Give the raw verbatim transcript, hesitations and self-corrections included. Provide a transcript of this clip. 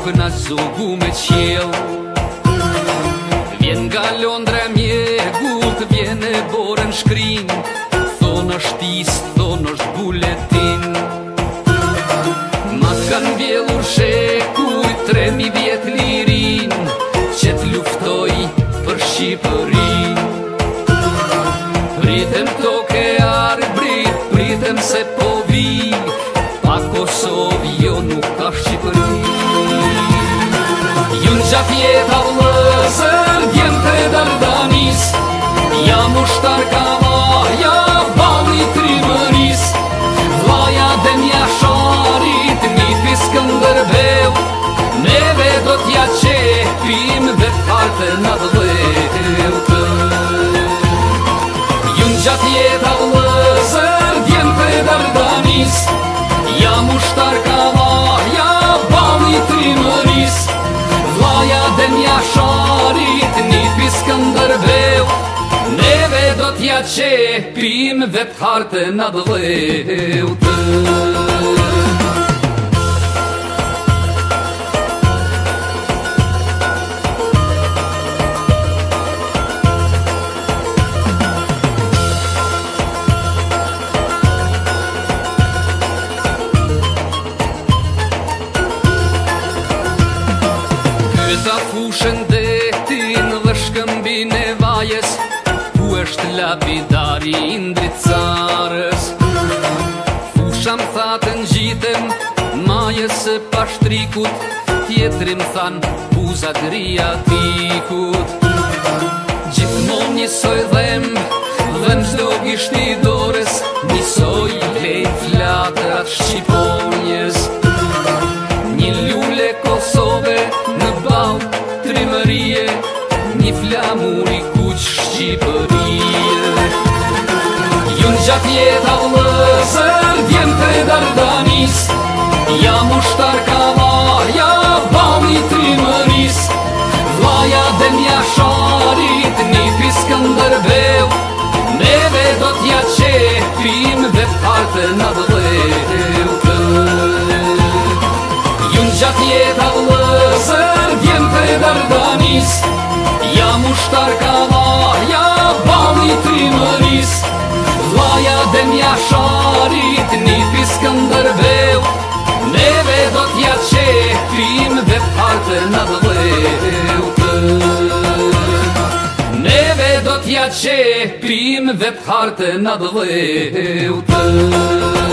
kokën as zogu me qjell. Vjen nga Londra mjegut, vjen e borën shkrin, thonë është is, thonë është buletin. Ma kanë vjellur shekuj, tremi vjet lirin, që t'luftoj për Shqipërin. Pritem toke arbrit, pritem se po vi, pa Kosovë jo nuk ka Shqipëri. Jun gjat jeta vlëzër, djemtë e Dardanis, jam ushtar kavaja, balli Trimëris, vlaja dhe mjasharit, nipi Skënderbeu, neve do t'ja qepim dhe parte në dhëut. Jun gjat jeta vlëzër, djemtë e Dardanis, jam ushtar kavaja, balli Trimëris, vlaja dhe mjasharit, nipi Skënderbeu, neve do t'ja qepim dhe t'harte në dhëut. Pyeta fushën detin dhe shkëmbin e vajes, ku është lapidari Indrit Carës. Fusha më thatë ngjitem majes e pashtrikut, tjetri më than buza Driatikut. Gjithmon njësoj dhemb, dhe n'çdo gisht i dorës, njësoj lejt flatrat shqiponjes. Një lule Kosove në bau Trimërie, një flamur i kuq Shqipërie. Jun gjat jeta vlëzër, djemtë e Dardanis, jam ushtar kavaja, balli Trimëris, vlaja dhe mjasharit, nipi Skënderbeu, neve do t'ja qepim dhe parte në dhëut. Jun gjat jeta vlëzër, djemtë e Dardanis, jam ushtar kavaja, balli Trimëris, vlaja dhe mjasharit, nipi Skënderbeu, neve do t'ja qepim dhe parte në dhëut. Neve do t'ja qepim dhe parte në dhëut.